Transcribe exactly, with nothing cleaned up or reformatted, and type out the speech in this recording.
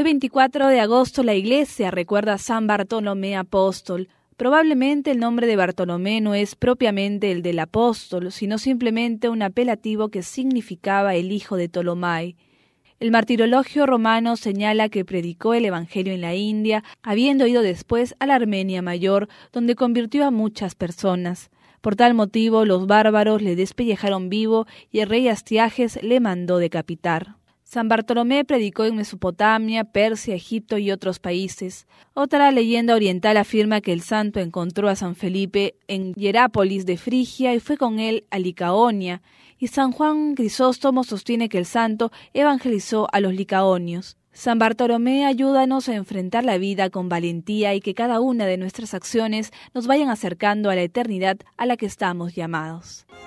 Hoy veinticuatro de agosto la Iglesia recuerda a San Bartolomé Apóstol. Probablemente el nombre de Bartolomé no es propiamente el del apóstol, sino simplemente un apelativo que significaba el hijo de Tolomai. El martirologio romano señala que predicó el Evangelio en la India, habiendo ido después a la Armenia Mayor, donde convirtió a muchas personas. Por tal motivo, los bárbaros le despellejaron vivo y el rey Astiages le mandó decapitar. San Bartolomé predicó en Mesopotamia, Persia, Egipto y otros países. Otra leyenda oriental afirma que el santo encontró a San Felipe en Hierápolis de Frigia y fue con él a Licaonia, y San Juan Crisóstomo sostiene que el santo evangelizó a los licaonios. San Bartolomé, ayúdanos a enfrentar la vida con valentía y que cada una de nuestras acciones nos vayan acercando a la eternidad a la que estamos llamados.